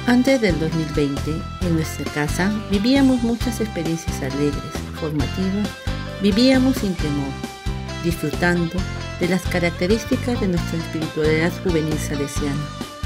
Antes del 2020, en nuestra casa vivíamos muchas experiencias alegres, formativas, vivíamos sin temor, disfrutando de las características de nuestra espiritualidad juvenil salesiana.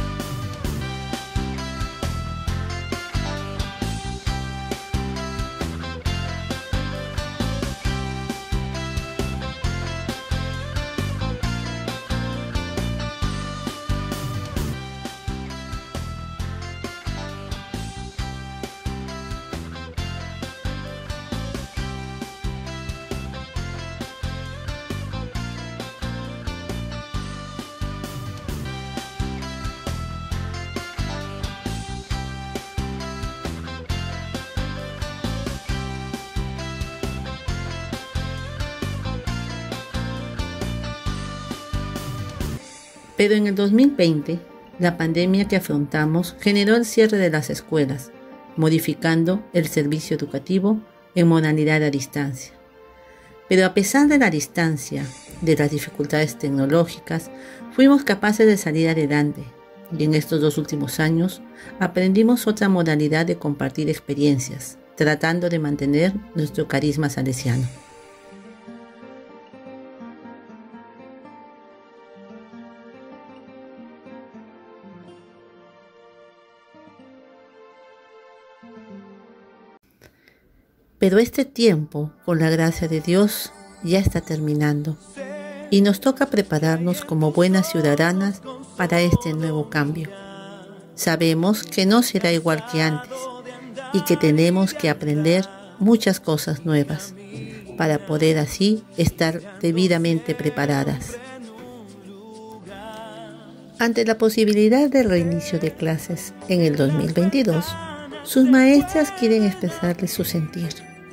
Pero en el 2020, la pandemia que afrontamos generó el cierre de las escuelas, modificando el servicio educativo en modalidad a distancia. Pero a pesar de la distancia, de las dificultades tecnológicas, fuimos capaces de salir adelante y en estos 2 últimos años aprendimos otra modalidad de compartir experiencias, tratando de mantener nuestro carisma salesiano. Pero este tiempo, con la gracia de Dios, ya está terminando y nos toca prepararnos como buenas ciudadanas para este nuevo cambio. Sabemos que no será igual que antes y que tenemos que aprender muchas cosas nuevas para poder así estar debidamente preparadas. Ante la posibilidad del reinicio de clases en el 2022, sus maestras quieren expresarles su sentir.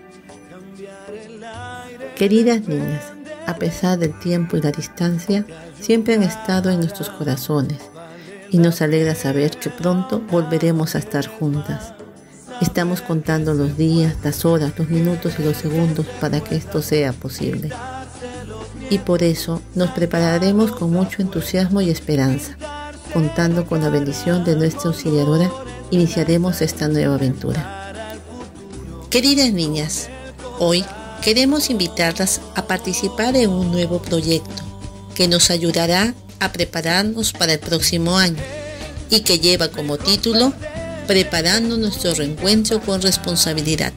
Queridas niñas, a pesar del tiempo y la distancia, siempre han estado en nuestros corazones y nos alegra saber que pronto volveremos a estar juntas. Estamos contando los días, las horas, los minutos y los segundos para que esto sea posible. Y por eso nos prepararemos con mucho entusiasmo y esperanza. Contando con la bendición de nuestra auxiliadora, iniciaremos esta nueva aventura. Queridas niñas, hoy queremos invitarlas a participar en un nuevo proyecto que nos ayudará a prepararnos para el próximo año y que lleva como título Preparando nuestro reencuentro con responsabilidad.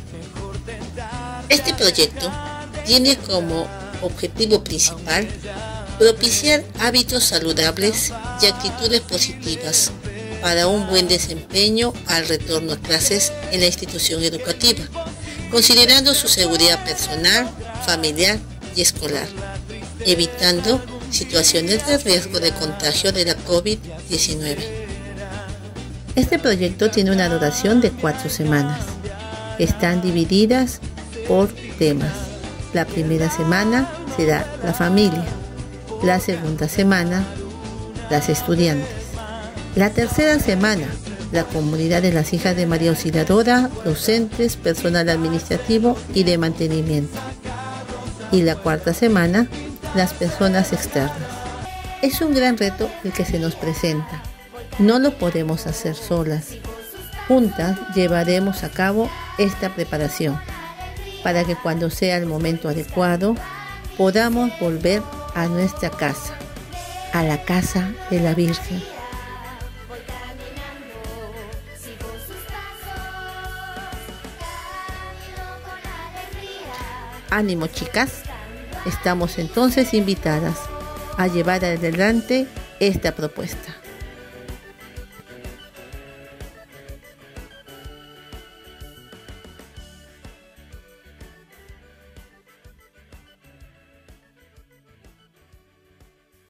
Este proyecto tiene como objetivo principal propiciar hábitos saludables y actitudes positivas para un buen desempeño al retorno a clases en la institución educativa, considerando su seguridad personal, familiar y escolar, evitando situaciones de riesgo de contagio de la COVID-19. Este proyecto tiene una duración de 4 semanas. Están divididas por temas. La primera semana será la familia, la segunda semana las estudiantes, la tercera semana la comunidad de las hijas de María Auxiliadora, docentes, personal administrativo y de mantenimiento. Y la cuarta semana, las personas externas. Es un gran reto el que se nos presenta. No lo podemos hacer solas. Juntas llevaremos a cabo esta preparación para que cuando sea el momento adecuado podamos volver a nuestra casa, a la casa de la Virgen. Ánimo, chicas, estamos entonces invitadas a llevar adelante esta propuesta.